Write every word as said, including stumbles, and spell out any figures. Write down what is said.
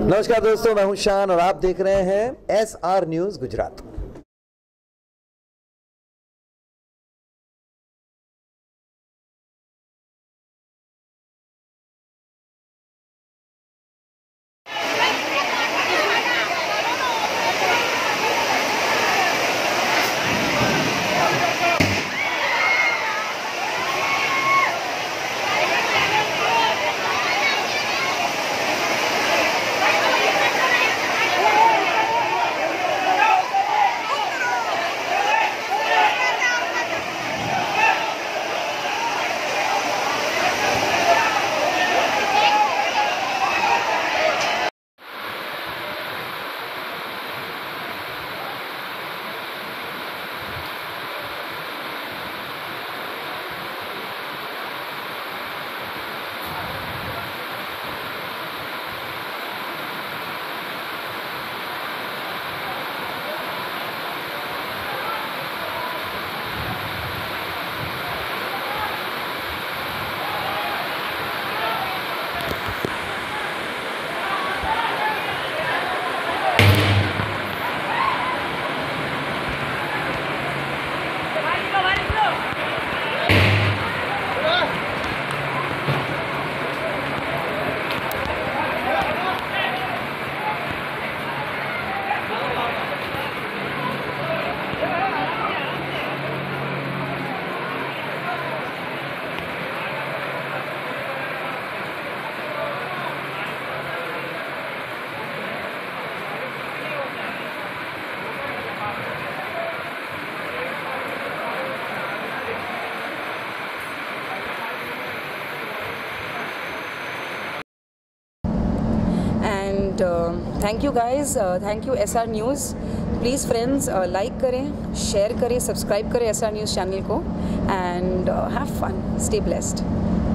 नमस्कार दोस्तों, मैं हूं शान और आप देख रहे हैं S R news Gujarat. Thank you guys, thank you S R news. Please friends like करें, शेयर करें, सब्सक्राइब करें एस आर न्यूज़ चैनल को and have fun, stay blessed.